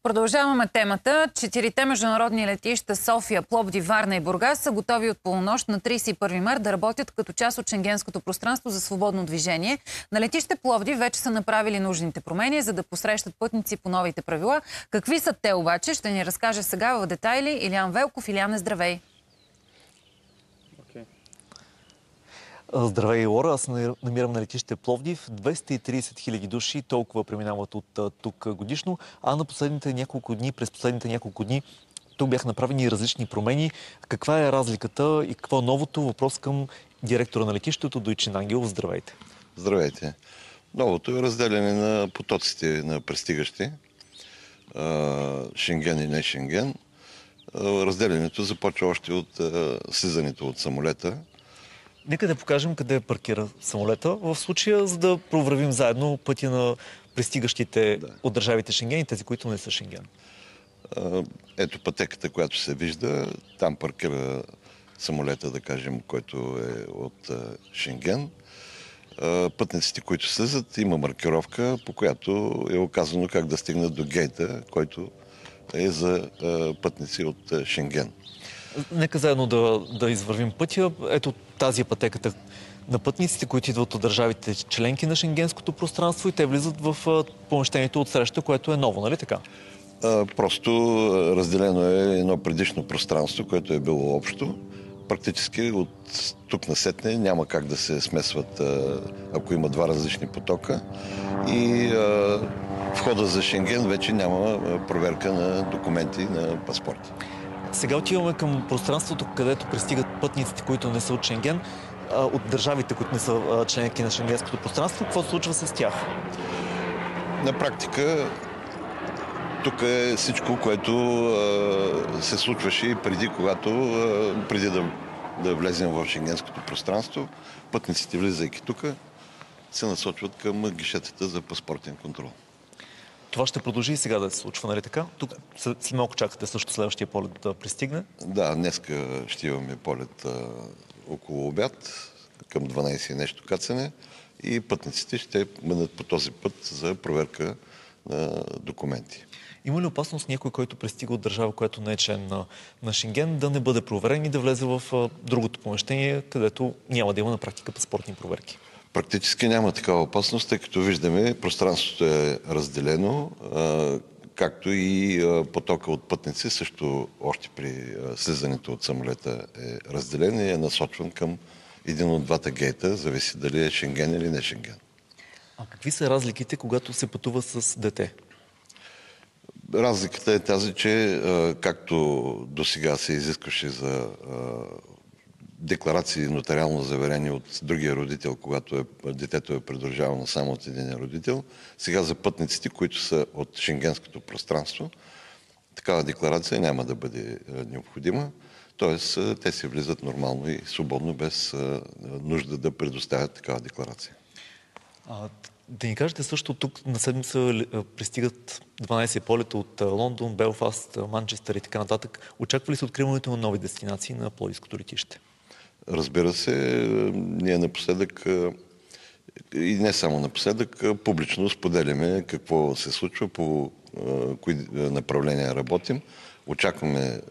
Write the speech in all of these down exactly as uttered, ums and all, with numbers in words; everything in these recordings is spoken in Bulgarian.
Продължаваме темата. Четирите международни летища София, Пловдив, Варна и Бургас са готови от полунощ на тридесет и първи март да работят като част от шенгенското пространство за свободно движение. На летище Пловдив вече са направили нужните промени, за да посрещат пътници по новите правила. Какви са те обаче, ще ни разкаже сега в детайли Илиян Велков. Илияне, здравей! Здравей, Лора. Аз се намирам на летище Пловдив. двеста и тридесет хиляди души толкова преминават от тук годишно, а на последните няколко дни, през последните няколко дни, тук бяха направени различни промени. Каква е разликата и какво е новото? Въпрос към директора на летището Дойчин Ангелов. Здравейте. Здравейте. Новото е разделяне на потоците на пристигащи. Шенген и не Шенген. Разделянето започва още от слизането от самолета. Нека да покажем къде паркира самолета в случая, за да проверим заедно пътя на пристигащите да. от държавите Шенген и тези, които не са Шенген. Ето пътеката, която се вижда. Там паркира самолета, да кажем, който е от Шенген. Пътниците, които слизат, има маркировка, по която е оказано как да стигнат до гейта, който е за пътници от Шенген. Нека заедно да, да извървим пътя. Ето тази е пътеката на пътниците, които идват от държавите членки на шенгенското пространство и те влизат в помещението от среща, което е ново, нали така? А, просто разделено е едно предишно пространство, което е било общо. Практически от тук насетне няма как да се смесват, ако има два различни потока. И а, входа за Шенген вече няма проверка на документи, на паспорти. Сега отиваме към пространството, където пристигат пътниците, които не са от Шенген, от държавите, които не са членки на шенгенското пространство. Какво се случва с тях? На практика тук е всичко, което се случваше и преди, когато, преди да, да влезем в шенгенското пространство. Пътниците, влизайки тук, се насочват към гишетата за паспортен контрол. Това ще продължи и сега да се случва, нали така? Тук след малко чакате също следващия полет да пристигне. Да, днеска ще имаме полет а, около обяд, към дванайсет и нещо кацане и пътниците ще минат по този път за проверка на документи. Има ли опасност някой, който пристига от държава, която не е член на, на Шенген, да не бъде проверен и да влезе в а, другото помещение, където няма да има на практика паспортни проверки? Практически няма такава опасност, тъй като виждаме, пространството е разделено, както и потока от пътници, също още при слизането от самолета е разделен и е насочван към един от двата гейта, зависи дали е Шенген или не Шенген. А какви са разликите, когато се пътува с дете? Разликата е тази, че както досега се изискваше за декларации нотариално заверени от другия родител, когато е, детето е придружавано само от един родител. Сега за пътниците, които са от шенгенското пространство, такава декларация няма да бъде необходима. Тоест, те се влизат нормално и свободно, без нужда да предоставят такава декларация. А, да ни кажете също, тук на седмица пристигат дванайсет полета от Лондон, Белфаст, Манчестър и така нататък. Очаква ли се откриването на нови дестинации на Пловдивското летище? Разбира се, ние напоследък, и не само напоследък, публично споделяме какво се случва, по кои направления работим. Очакваме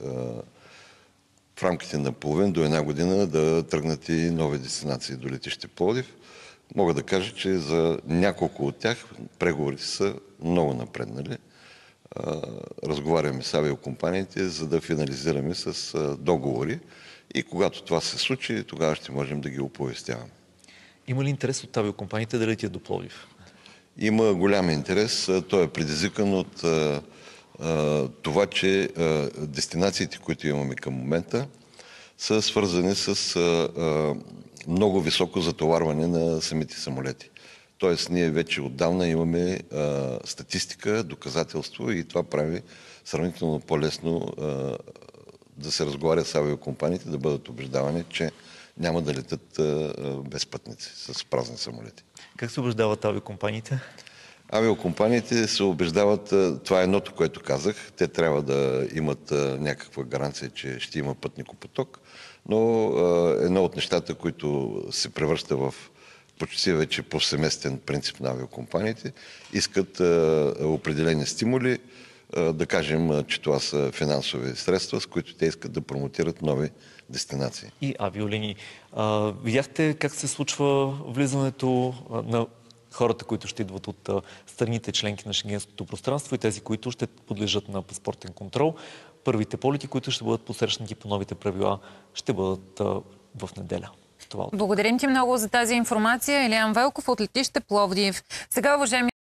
в рамките на половин до една година да тръгнат и нови дестинации до летище Пловдив. Мога да кажа, че за няколко от тях преговорите са много напреднали. Разговаряме с авиокомпаниите, за да финализираме с договори. И когато това се случи, тогава ще можем да ги оповестяваме. Има ли интерес от авиокомпаниите да летят до Пловдив? Има голям интерес. Той е предизвикан от а, а, това, че а, дестинациите, които имаме към момента, са свързани с а, а, много високо затоварване на самите самолети. Тоест, ние вече отдавна имаме а, статистика, доказателство и това прави сравнително по-лесно а, да се разговаря с авиокомпаниите, да бъдат убеждавани, че няма да летят а, без пътници, с празни самолети. Как се убеждават авиокомпаниите? Авиокомпаниите се убеждават, това е едното, което казах, те трябва да имат а, някаква гаранция, че ще има пътникопоток, но а, едно от нещата, които се превръща в почти вече повсеместен принцип на авиокомпаниите, искат а, определени стимули, да кажем, че това са финансови средства, с които те искат да промотират нови дестинации. И авиолинии. А, видяхте как се случва влизането на хората, които ще идват от страните членки на Шенгенското пространство и тези, които ще подлежат на паспортен контрол. Първите полети, които ще бъдат посрещнати по новите правила, ще бъдат в неделя. Това Благодарим ти много за тази информация. Илиян Велков от летище Пловдив. Сега, уважаеми